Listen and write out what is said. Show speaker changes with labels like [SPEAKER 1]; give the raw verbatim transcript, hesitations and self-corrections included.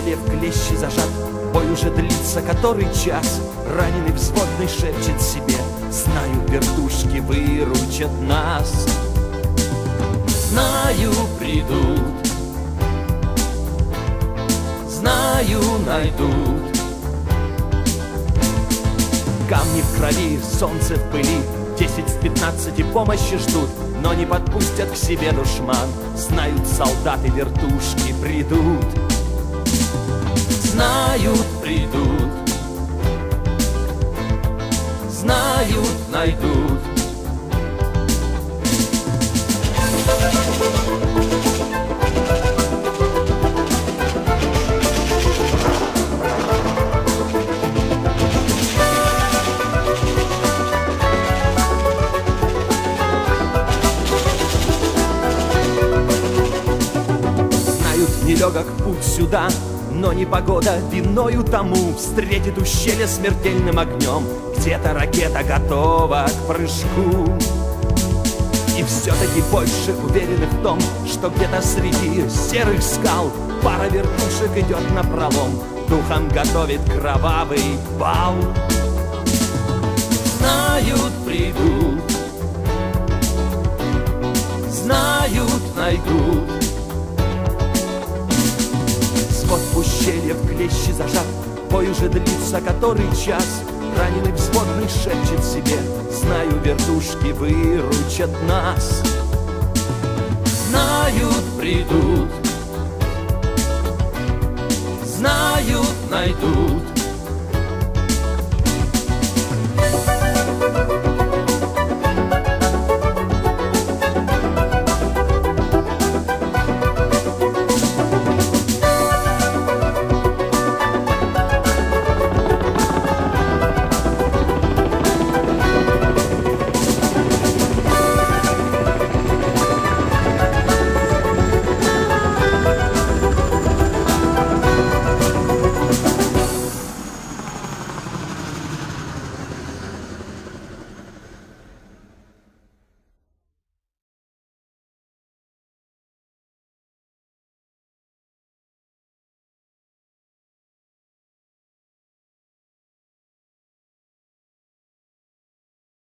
[SPEAKER 1] ущелье в клещи зажат. Бой уже длится который час. Раненый взводный шепчет себе: знаю, вертушки выручат нас. Знаю, придут, знаю, найдут. Камни в крови, солнце в пыли, десять в пятнадцати помощи ждут, но не подпустят к себе душман. Знают, солдаты вертушки придут. Знают, придут, знают, найдут. Нелегок путь сюда, но не погода виною тому встретит ущелье смертельным огнем. Где-то ракета готова к прыжку. И все-таки больше уверены в том, что где-то среди серых скал пара вертушек идет напролом, духом готовит кровавый бал. Знают, придут, знают, найдут. Вот в ущелье в клещи зажат, бой уже длится который час. Раненый взводный шепчет себе: знаю, вертушки выручат нас. Знают, придут, знают, найдут.